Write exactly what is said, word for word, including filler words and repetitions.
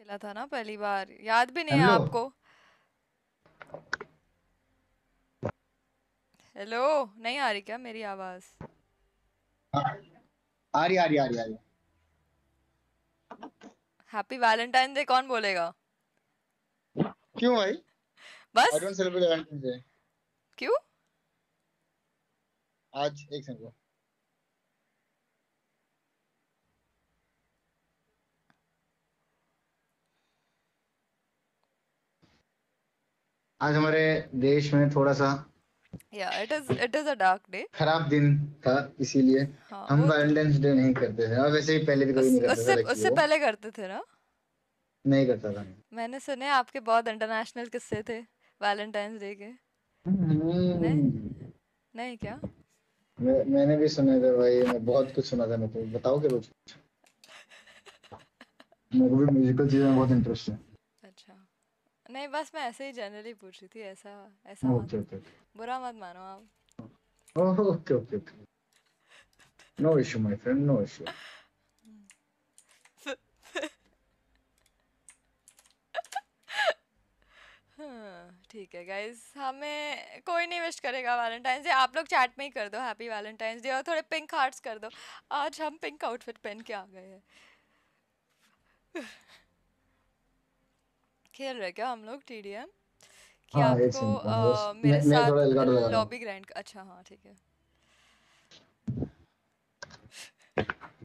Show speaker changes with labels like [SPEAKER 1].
[SPEAKER 1] खेला था ना पहली बार, याद भी नहीं है
[SPEAKER 2] हेलो।
[SPEAKER 1] आपको? हेलो। नहीं आ रही क्या मेरी आवाज?
[SPEAKER 2] हाँ, आ रही आ रही आ रही आ रही।
[SPEAKER 1] हैप्पी वैलेंटाइन डे कौन बोलेगा?
[SPEAKER 2] क्यों भाई? आई
[SPEAKER 1] बस।
[SPEAKER 2] Don't celebrate Valentine day.
[SPEAKER 1] क्यों?
[SPEAKER 2] आज एक सेकंड। आज हमारे देश में थोड़ा सा
[SPEAKER 1] या it is it is a dark day.
[SPEAKER 2] खराब दिन था, इसीलिए
[SPEAKER 1] हाँ
[SPEAKER 2] हम
[SPEAKER 1] वो तो है।
[SPEAKER 2] वैलेंटाइंस डे नहीं करते थे, और वैसे ही पहले भी कोई
[SPEAKER 1] उस
[SPEAKER 2] नहीं करता था,
[SPEAKER 1] उससे
[SPEAKER 2] लकी
[SPEAKER 1] उससे
[SPEAKER 2] वो
[SPEAKER 1] पहले करते थे ना?
[SPEAKER 2] नहीं करता था।
[SPEAKER 1] मैंने सुने आपके बहुत इंटरनेशनल किस्से थे वैलेंटाइंस डे के। नहीं।
[SPEAKER 2] हम्म,
[SPEAKER 1] नहीं क्या?
[SPEAKER 2] मैं, मैंने भी सुने थे भाई, मैं बहुत कुछ सुना था। मैं तो बताओगे कुछ? मेरे को भी म्यूजिकल चीजों में बहुत इंटरेस्ट है।
[SPEAKER 1] अच्छा। नहीं बस मैं ऐसे ही जनरली पूछ रही थी, ऐसा ऐसा मत,
[SPEAKER 2] ओके ओके
[SPEAKER 1] बुरा मत मानो आप।
[SPEAKER 2] Okay okay okay okay. No issue my friend, no issue.
[SPEAKER 1] हाँ, ठीक है गाइस, हमें कोई नहीं विश करेगा वैलेंटाइंस डे। आप लोग चैट में ही कर दो हैप्पी वैलेंटाइंस डे और थोड़े पिंक हार्ट्स कर दो। आज हम पिंक आउटफिट पहन के आ गए हैं। खेल रहे क्या हम लोग टीडीएम? कि
[SPEAKER 2] हाँ, एक
[SPEAKER 1] आपको
[SPEAKER 2] सेकंड बस,
[SPEAKER 1] अ, मेरे
[SPEAKER 2] मैं मैं थोड़ा
[SPEAKER 1] साथ
[SPEAKER 2] एल्गाडो लगा रहा हूँ।
[SPEAKER 1] लॉबी ग्राइंड, अच्छा हाँ ठीक है।